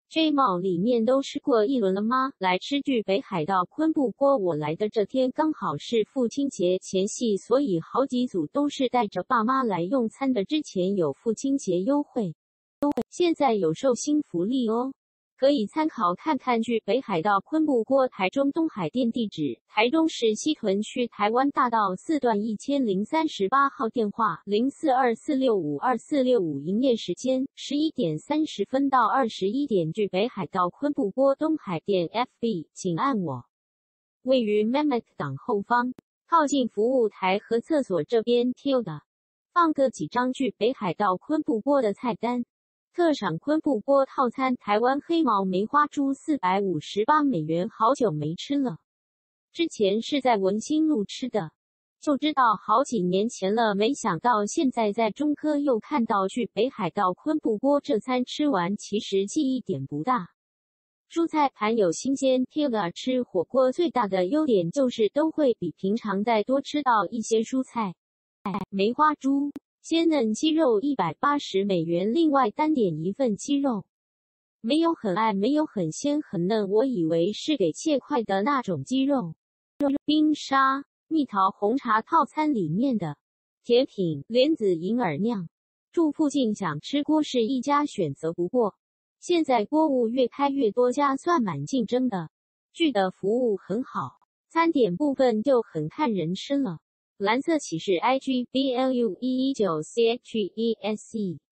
J 帽里面都吃过一轮了吗？来吃具北海道昆布锅。我来的这天刚好是父亲节前夕，所以好几组都是带着爸妈来用餐的。之前有父亲节优惠，现在有寿星福利哦。可以参考看看。具北海道昆布锅，台中东海店，地址：台中市西屯区台湾大道4段1038号，电话0424652465，营业时间11点30分到21点。具北海道昆布锅东海店 FB， 请按我。位于 Mammoth 港后方，靠近服务台和厕所这边 Tilda， 放个几张具北海道昆布锅的菜单。特赏昆布锅套餐，台湾黑毛梅花猪$458，好久没吃了。之前是在文心路吃的，就知道好几年前了，没想到现在在中科又看到具北海道昆布锅。这餐吃完其实记忆点不大，蔬菜盘有新鲜。Tilda 吃火锅最大的优点就是都会比平常再多吃到一些蔬菜。梅花猪鲜嫩鸡肉$180，另外单点一份鸡肉，没有很爱，没有很鲜很嫩，我以为是给切块的那种鸡肉。冰沙蜜桃红茶套餐里面的甜品莲子银耳酿，住附近想吃锅是一家选择。不过现在锅物越开越多家，算蛮竞争的。具的服务很好，餐点部分就很看人吃了。蓝色骑士 IGBLU119CHESE